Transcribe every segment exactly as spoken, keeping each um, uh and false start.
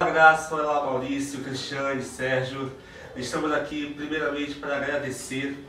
Graça, olá Maurício, Cristiane, Sérgio. Estamos aqui primeiramente para agradecer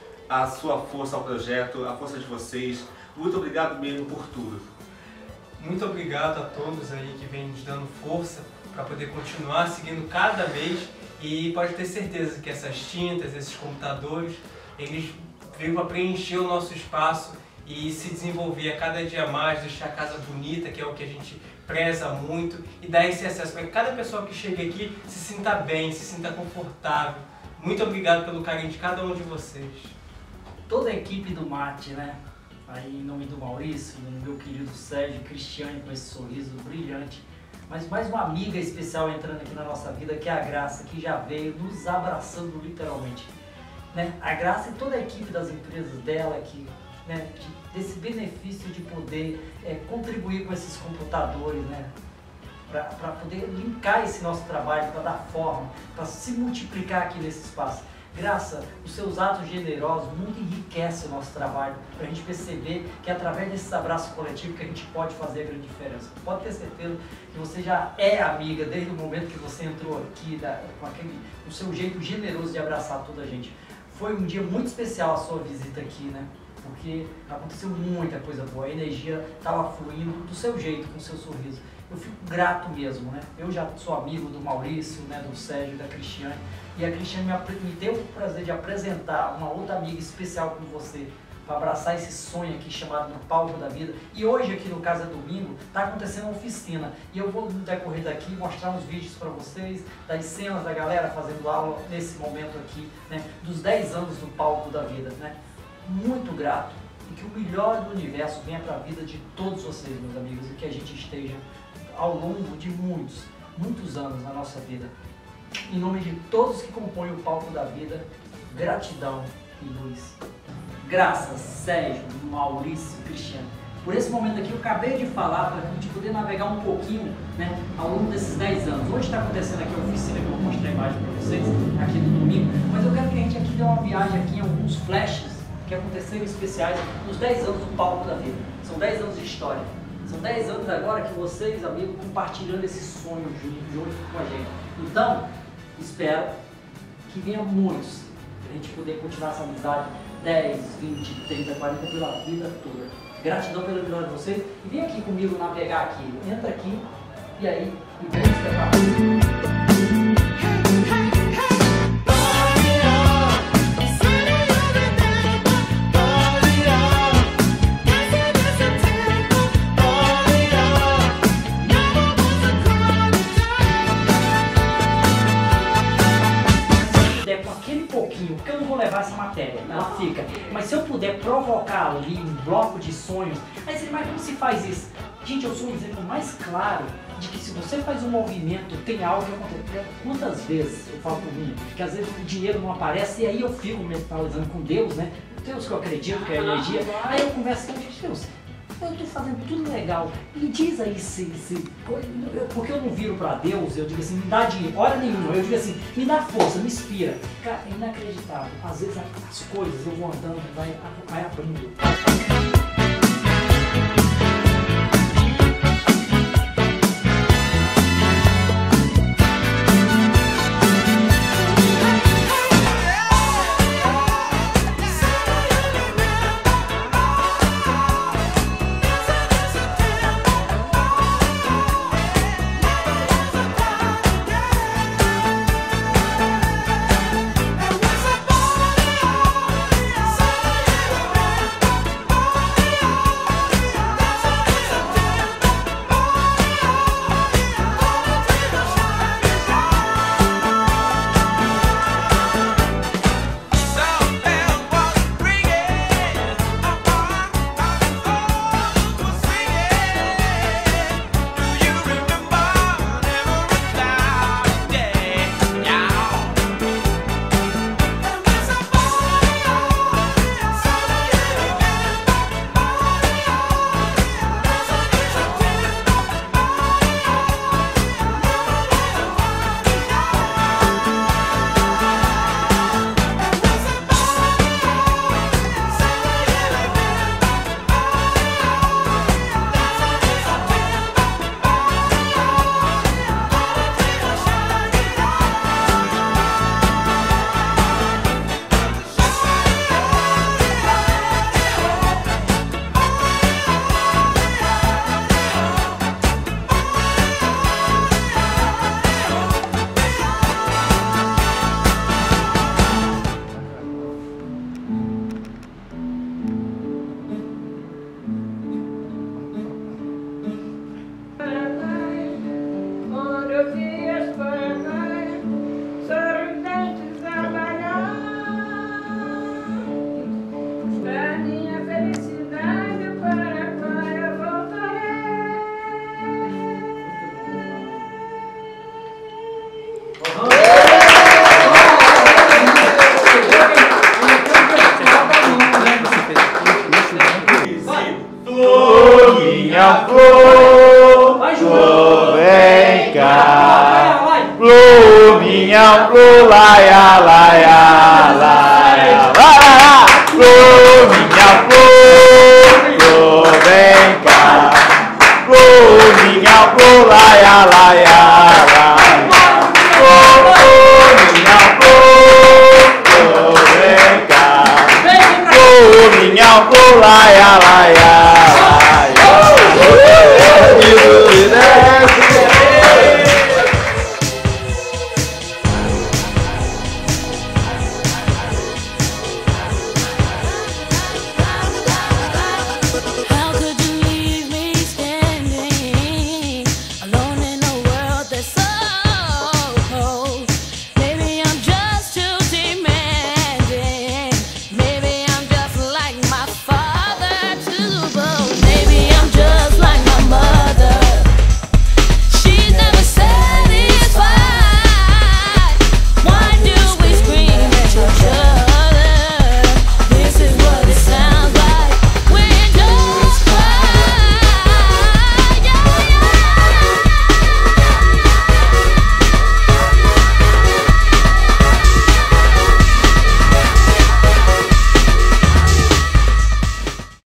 a sua força ao projeto, a força de vocês. Muito obrigado mesmo por tudo. Muito obrigado a todos aí que vêm nos dando força para poder continuar seguindo cada mês, e pode ter certeza que essas tintas, esses computadores, eles veio para preencher o nosso espaço e se desenvolver a cada dia mais, deixar a casa bonita, que é o que a gente preza muito, e dar esse acesso para que cada pessoa que chega aqui se sinta bem, se sinta confortável. Muito obrigado pelo carinho de cada um de vocês. Toda a equipe do Mate, né? Aí em nome do Maurício, do meu querido Sérgio, Cristiane com esse sorriso brilhante, mas mais uma amiga especial entrando aqui na nossa vida, que é a Graça, que já veio nos abraçando literalmente. Né? A Graça e toda a equipe das empresas dela, que, né, de, desse benefício de poder é, contribuir com esses computadores, né? Para poder linkar esse nosso trabalho, para dar forma, para se multiplicar aqui nesse espaço. Graça, os seus atos generosos muito enriquecem o nosso trabalho, para a gente perceber que é através desses abraços coletivos que a gente pode fazer a grande diferença. Pode ter certeza que você já é amiga desde o momento que você entrou aqui, da, com aquele, o seu jeito generoso de abraçar toda a gente. Foi um dia muito especial a sua visita aqui, né? Porque aconteceu muita coisa boa, a energia estava fluindo do seu jeito, com o seu sorriso. Eu fico grato mesmo, né? Eu já sou amigo do Maurício, né, do Sérgio e da Cristiane, e a Cristiane me, me deu o prazer de apresentar uma outra amiga especial com você, para abraçar esse sonho aqui chamado No Palco da Vida. E hoje aqui no Casa Domingo está acontecendo uma oficina, e eu vou no decorrer daqui mostrar uns vídeos para vocês, das cenas da galera fazendo aula nesse momento aqui, né, dos dez anos do Palco da Vida, né? Muito grato, e que o melhor do universo venha para a vida de todos vocês, meus amigos, e que a gente esteja ao longo de muitos, muitos anos na nossa vida. Em nome de todos que compõem o Palco da Vida, gratidão e luz. Graças, Sérgio, Maurício, Cristiano, por esse momento aqui eu acabei de falar, para a gente poder navegar um pouquinho, né, ao longo desses dez anos. Hoje está acontecendo aqui a oficina, que eu vou mostrar a imagem para vocês, aqui no domingo, mas eu quero que a gente aqui dê uma viagem aqui em alguns flashes que aconteceram especiais nos dez anos do Palco da Vida. São dez anos de história. São dez anos agora que vocês, amigos, compartilhando esse sonho junto, junto com a gente. Então, espero que venham muitos, para a gente poder continuar essa amizade dez, vinte, trinta, quarenta pela vida toda. Gratidão pela vida de vocês. E vem aqui comigo navegar aqui. Entra aqui e aí, e vamos preparar. Porque eu não vou levar essa matéria, ela fica. Mas se eu puder provocar ali um bloco de sonhos, aí você, mas como se faz isso? Gente, eu sou um exemplo mais claro de que se você faz um movimento, tem algo que acontece. Quantas vezes eu falo por mim, que às vezes o dinheiro não aparece e aí eu fico mentalizando com Deus, né? Deus que eu acredito, que é a energia. Aí eu converso com Deus. Eu estou fazendo tudo legal, me diz aí se, se... Porque eu não viro para Deus, eu digo assim, me dá dinheiro, hora nenhuma, eu digo assim, me dá força, me inspira. Cara, é inacreditável, às vezes as coisas eu vou andando, vai, vai abrindo. Flor, minha flor, flor, vem cá. Flor, minha flor, laia, laia, laia, laia. Flor, minha flor, flor, vem cá. Flor,